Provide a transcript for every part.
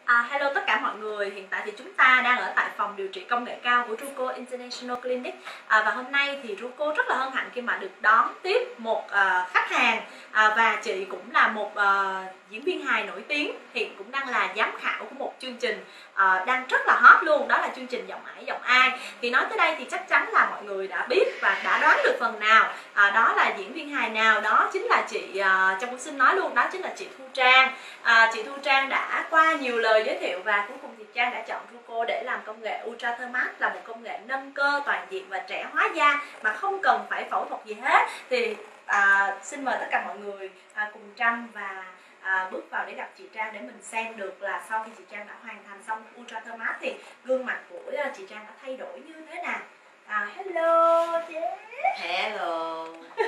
Hello tất cả mọi người, hiện tại thì chúng ta đang ở tại phòng điều trị công nghệ cao của Truco International Clinic. Và hôm nay thì Truco rất là hân hạnh khi mà được đón tiếp một khách hàng, và chị cũng là một diễn viên hài nổi tiếng, hiện cũng đang là giám khảo của một chương trình đang rất là hot luôn, đó là chương trình Giọng Ải Giọng Ai. Thì nói tới đây thì chắc chắn là mọi người đã biết và đã đoán được phần nào, đó là diễn viên hài nào, đó chính là chị, Trâm cũng xin nói luôn, đó chính là chị Thu Trang. Chị Thu Trang đã qua nhiều lời giới thiệu và cuối cùng thì Trang đã chọn Truco để làm công nghệ Ultra Thermat, là một công nghệ nâng cơ toàn diện và trẻ hóa da mà không cần phải phẫu thuật gì hết. Thì xin mời tất cả mọi người cùng Trâm và bước vào để gặp chị Trang để mình xem được là sau khi chị Trang đã hoàn thành xong Ultra Thermat thì gương mặt của chị Trang đã thay đổi như thế nào. Hello chị. Hello.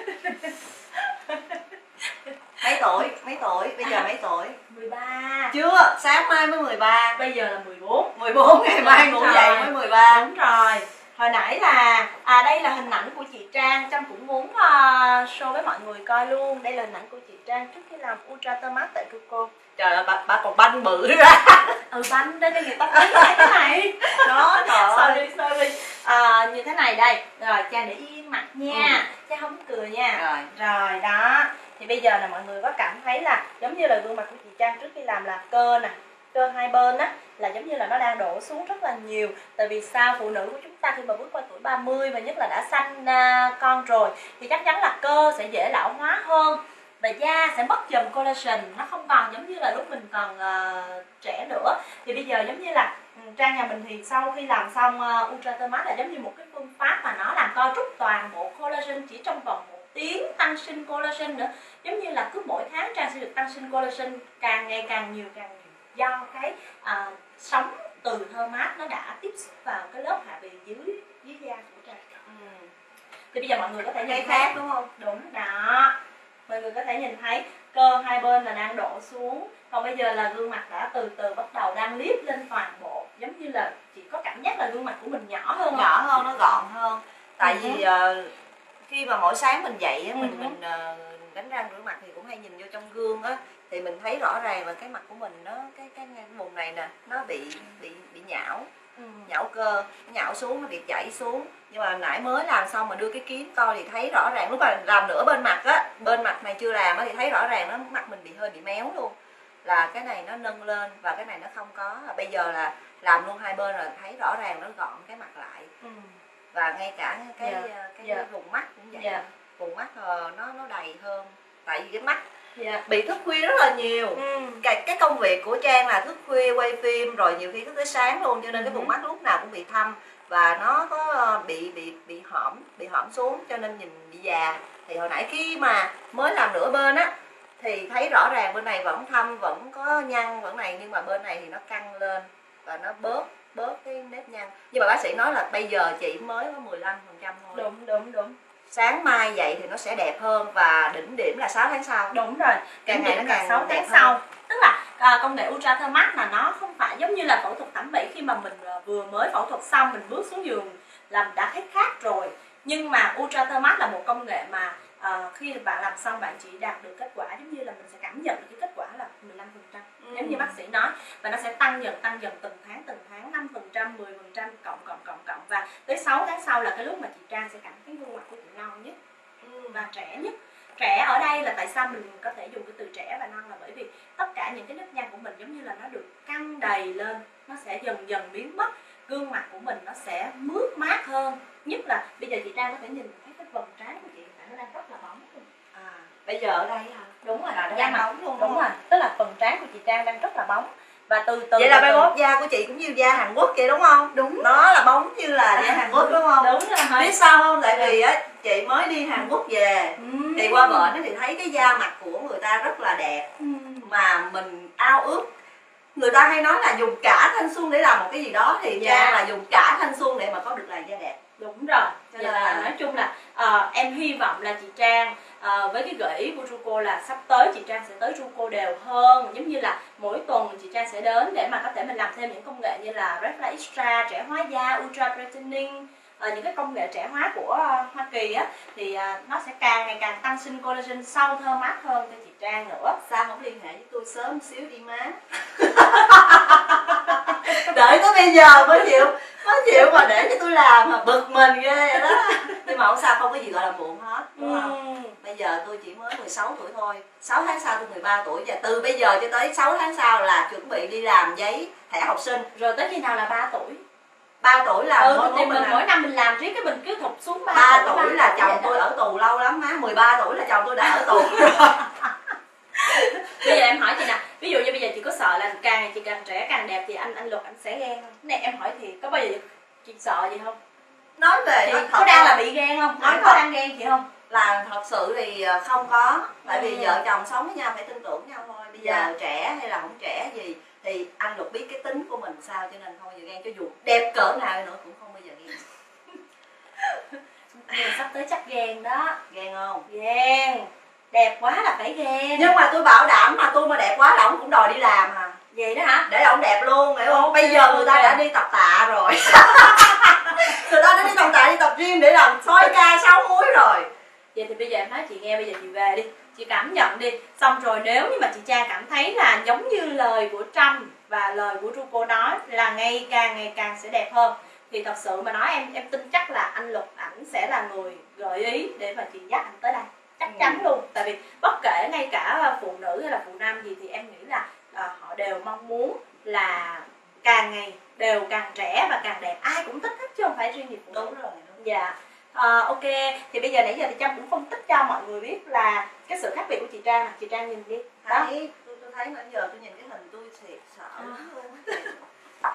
Mấy tuổi? Bây giờ mấy tuổi? 13. Chưa, sáng mai mới 13. Bây giờ là 14. 14 ngày mai ngủ dậy mới 13. Đúng rồi. Hồi nãy là đây là hình ảnh của chị Trang, Trâm cũng muốn show với mọi người coi luôn. Đây là hình ảnh của chị Trang trước khi làm Ultra Thermat tại Truco. Trời ơi, bà còn banh bự ra. Banh đây cho người ta thấy như thế này. Đó, trời sorry. Như thế này đây. Rồi Trang để yên mặt nha. Trang không cười nha. Rồi đó. Thì bây giờ là mọi người có cảm thấy là giống như là gương mặt của chị Trang trước khi làm là cơ nè, cơ hai bên á là giống như là nó đang đổ xuống rất là nhiều. Tại vì sao, phụ nữ của chúng ta khi mà bước qua tuổi 30 và nhất là đã sanh con rồi thì chắc chắn là cơ sẽ dễ lão hóa hơn và da sẽ mất dần collagen, nó không còn giống như là lúc mình còn trẻ nữa. Thì bây giờ giống như là Trang nhà mình thì sau khi làm xong Ultra Thermat là giống như một cái phương pháp mà nó làm co rút toàn bộ collagen chỉ trong vòng 1 tiếng, tăng sinh collagen nữa. Giống như là cứ mỗi tháng Trang sẽ được tăng sinh collagen càng ngày càng nhiều do cái sóng từ Thermat nó đã tiếp xúc vào cái lớp hạ bì dưới da của Trang. Thì bây giờ mọi người có thể nhìn thấy đúng không? Đúng đó. Mọi người có thể nhìn thấy cơ hai bên là đang đổ xuống. Còn bây giờ là gương mặt đã từ từ bắt đầu đang lift lên toàn bộ. Giống như là chị có cảm giác là gương mặt của mình nhỏ hơn. Nhỏ hơn, nó gọn hơn. Tại vì khi mà mỗi sáng mình dậy mình đánh răng rửa mặt thì cũng hay nhìn vô trong gương á, thì mình thấy rõ ràng là cái mặt của mình nó cái vùng này nè nó bị nhão. Nhão cơ, nhão xuống, nó bị chảy xuống. Nhưng mà nãy mới làm xong mà đưa cái kiến coi thì thấy rõ ràng, lúc mà làm nửa bên mặt á, bên mặt này chưa làm á thì thấy rõ ràng nó mặt mình hơi bị méo luôn, là cái này nó nâng lên và cái này nó không có. Bây giờ là làm luôn hai bên rồi thấy rõ ràng nó gọn cái mặt lại. Và ngay cả cái vùng mắt cũng vậy. Vùng mắt nó đầy hơn, tại vì cái mắt bị thức khuya rất là nhiều. Cái công việc của Trang là thức khuya quay phim rồi nhiều khi thức tới sáng luôn, cho nên cái vùng mắt lúc nào cũng bị thâm và nó có bị hõm xuống, cho nên nhìn bị già. Thì hồi nãy khi mà mới làm nửa bên á thì thấy rõ ràng bên này vẫn thâm, vẫn có nhăn vẫn này, nhưng mà bên này thì nó căng lên và nó bớt cái nếp nhăn. Nhưng mà bác sĩ nói là bây giờ chị mới có 15% thôi. Đúng. Sáng mai dậy thì nó sẽ đẹp hơn và đỉnh điểm là 6 tháng sau. Đúng rồi, càng ngày nó càng 6 tháng sau. Tức là công nghệ Ultra Thermat là nó không phải giống như là phẫu thuật thẩm mỹ khi mà mình vừa mới phẫu thuật xong mình bước xuống giường làm đã thấy khác rồi. Nhưng mà Ultra Thermat là một công nghệ mà khi bạn làm xong bạn chỉ đạt được kết quả giống như là mình sẽ cảm nhận được cái kết quả là 15%. Giống như bác sĩ nói, và nó sẽ tăng dần từng tháng 5%, 10%, cộng và tới 6 tháng sau là cái lúc mà chị Trang sẽ cảm thấy gương mặt của chị non nhất và trẻ nhất. Trẻ ở đây là tại sao mình có thể dùng cái từ trẻ và non là bởi vì tất cả những cái nếp nhăn của mình giống như là nó được căng đầy lên, nó sẽ dần dần biến mất, gương mặt của mình nó sẽ mướt mát hơn. Nhất là bây giờ chị Trang có thể nhìn thấy cái vầng trán của chị nó đang rất là bóng luôn. Bây giờ ở đây hả? Đúng rồi, là da mặt luôn. Đúng rồi, tức là vầng trán của chị Trang đang rất là bóng. Và từ vậy là 31 da của chị cũng như da Hàn Quốc vậy đúng không? Đúng. Nó là bóng như là da Hàn Quốc đúng không? Đúng rồi. Biết sao không? Tại vì á chị mới đi Hàn Quốc về thì qua bển thì thấy cái da mặt của người ta rất là đẹp, mà mình ao ước. Người ta hay nói là dùng cả thanh xuân để làm một cái gì đó, thì Trang là dùng cả thanh xuân để mà có được làn da đẹp. Đúng rồi. Cho nên là nói chung là em hy vọng là chị Trang với cái gợi ý của Truco là sắp tới chị Trang sẽ tới Truco đều hơn, giống như là mỗi tuần chị Trang sẽ đến để mà có thể mình làm thêm những công nghệ như là Reflex Extra, trẻ hóa da, Ultra Brightening, những cái công nghệ trẻ hóa của Hoa Kỳ á, thì nó sẽ càng ngày càng tăng sinh collagen sau Thermat hơn cho chị Trang nữa. Sao không liên hệ với tôi sớm xíu đi má? giờ mới chịu mà để cho tôi làm mà bực mình ghê vậy đó. Nhưng mà không sao, không có gì gọi là muộn hết, đúng không? Bây giờ tôi chỉ mới 16 tuổi thôi, 6 tháng sau tôi 13 tuổi, và từ bây giờ cho tới 6 tháng sau là chuẩn bị đi làm giấy thẻ học sinh. Rồi tới khi nào là 3 tuổi? 3 tuổi là thì mình mỗi năm mình làm riết cái mình cứ thụt xuống 3 tuổi là chồng tôi ở tù lâu lắm má, 13 tuổi là chồng tôi đã ở tù. Bây giờ em hỏi chị nè, ví dụ như bây giờ chị có sợ là càng ngày chị càng trẻ càng đẹp thì anh Luật anh sẽ ghen không? Này em hỏi thì có bao giờ chị sợ gì không? Nói về thì có đang là bị ghen không? Nói có đang ghen chị không? Là thật sự thì không có, tại vì vợ chồng sống với nhau phải tin tưởng nhau thôi. Bây giờ trẻ hay là không trẻ gì thì anh Luật biết cái tính của mình sao, cho nên không bao giờ ghen, cho dù đẹp cỡ nào nữa cũng không bao giờ ghen. Mình sắp tới chắc ghen đó. Ghen không? Ghen. Đẹp quá là phải ghen. Nhưng mà tôi bảo đảm mà tôi mà đẹp quá là ổng cũng đòi đi làm à. Vậy đó hả? Để ổng đẹp luôn, hiểu không? Bây giờ người ta đã đi tập tạ rồi. Người ta đã đi tập tạ, đi tập gym để làm soi ca 6 múi rồi. Vậy thì bây giờ em nói chị nghe, bây giờ chị về đi, chị cảm nhận đi. Xong rồi nếu như mà chị Trang cảm thấy là giống như lời của Trâm và lời của Truco nói là ngày càng sẽ đẹp hơn, thì thật sự mà nói em tin chắc là anh Luật ảnh sẽ là người gợi ý để mà chị dắt anh tới đây. Chắc chắn luôn. Tại vì bất kể ngay cả phụ nữ hay là phụ nam gì thì em nghĩ là họ đều mong muốn là càng ngày đều càng trẻ và càng đẹp. Ai cũng thích hết chứ không phải riêng gì phụ nữ. Đúng rồi. Dạ. Ok, thì bây giờ nãy giờ thì Trâm cũng phân tích cho mọi người biết là cái sự khác biệt của chị Trang. Chị Trang nhìn đi. Đó. Tôi thấy nãy giờ tôi nhìn cái hình tôi thiệt sợ lắm luôn á.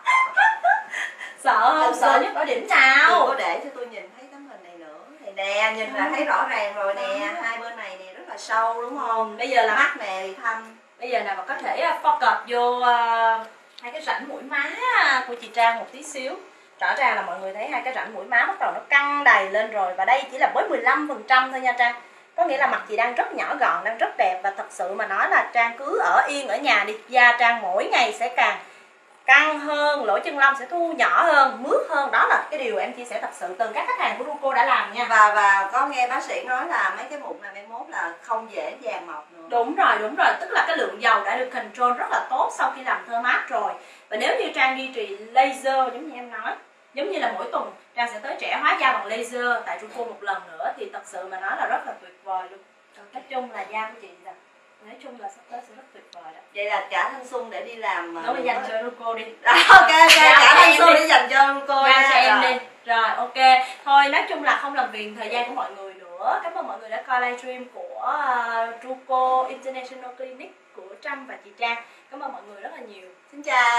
Sợ không? Sợ nhất ở điểm nào? Đừng có để cho tôi nhìn thấy tấm hình này nữa. Này nè, nhìn là thấy rõ ràng rồi nè. Hai bên này nè rất là sâu đúng không? Bây giờ là mắt nè thì thâm. Bây giờ nào mà có thể focus vô hai cái rãnh mũi má của chị Trang một tí xíu. Rõ ràng là mọi người thấy hai cái rãnh mũi má bắt đầu nó căng đầy lên rồi. Và đây chỉ là với 15% thôi nha Trang. Có nghĩa là mặt chị đang rất nhỏ gọn, đang rất đẹp. Và thật sự mà nói là Trang cứ ở yên ở nhà đi, da Trang mỗi ngày sẽ càng căng hơn, lỗ chân lông sẽ thu nhỏ hơn, mướt hơn. Đó là cái điều em chia sẻ thật sự từ các khách hàng của Truco đã làm nha. Và có nghe bác sĩ nói là mấy cái mụn này mai mốt là không dễ dàng mọc nữa. Đúng rồi, tức là cái lượng dầu đã được control rất là tốt sau khi làm thơm mát rồi. Và nếu như Trang duy trì laser giống như em nói, giống như là mỗi tuần Trang sẽ tới trẻ hóa da bằng laser tại Truco một lần nữa, thì thật sự mà nói là rất là tuyệt vời luôn. Nói chung là da của chị là nói chung là sắp tới sẽ rất tuyệt vời đó. Vậy là cả thanh xuân để đi làm nó phải dành cho Truco đi. Ok, cả thanh xuân để dành cho Truco nha. Cho em đi. Rồi ok. Thôi nói chung là không làm phiền thời gian của mọi người nữa. Cảm ơn mọi người đã coi livestream của Truco International Clinic của Trâm và chị Trang. Cảm ơn mọi người rất là nhiều. Xin chào.